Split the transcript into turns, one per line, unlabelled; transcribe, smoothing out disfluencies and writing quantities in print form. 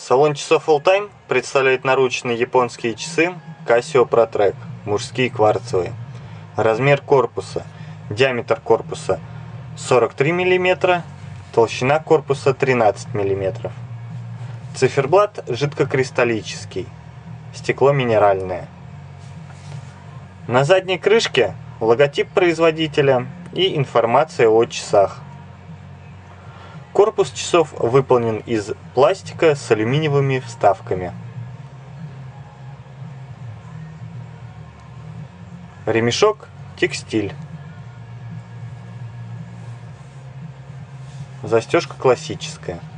Салон часов All Time представляет наручные японские часы Casio ProTrack, мужские кварцевые. Размер корпуса. Диаметр корпуса 43 мм, толщина корпуса 13 мм. Циферблат жидкокристаллический, стекло минеральное. На задней крышке логотип производителя и информация о часах. Корпус часов выполнен из пластика с алюминиевыми вставками. Ремешок текстиль. Застежка классическая.